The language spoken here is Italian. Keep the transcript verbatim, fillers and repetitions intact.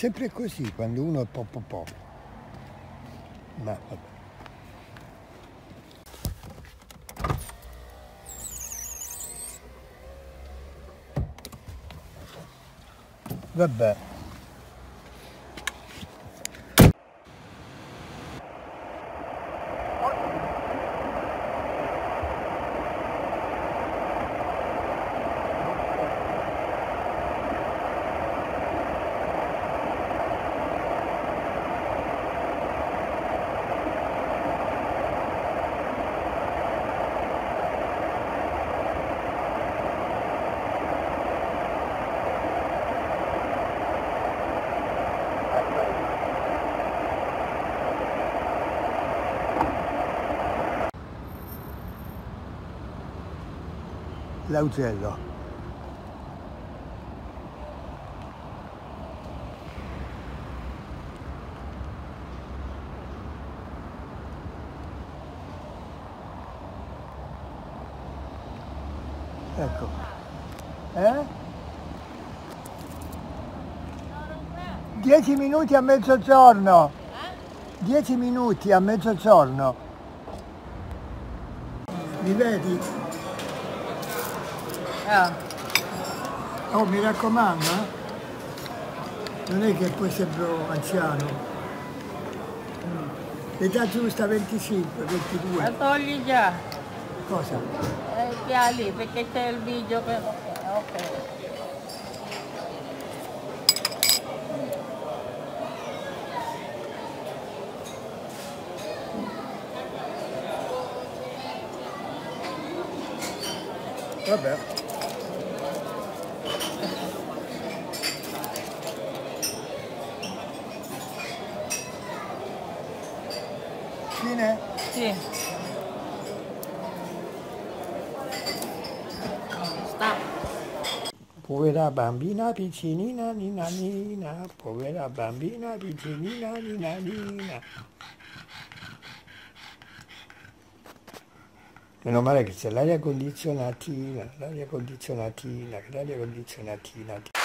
sempre così quando uno è po' po' po'. Ma vabbè. Vabbè. L'augello. Ecco. Eh? Dieci minuti a mezzogiorno. Dieci minuti a mezzogiorno. Mi vedi? Ah. Oh, mi raccomando, eh? Non è che poi sembro anziano. L'età giusta venticinque, ventidue. La togli già. Cosa? Eh, piali, perché c'è il video che... Ok. Vabbè. Fine? Sì. Stop. Povera bambina piccinina nina nina, povera bambina piccinina nina nina. Meno male che c'è l'aria condizionatina, l'aria condizionatina, l'aria condizionatina.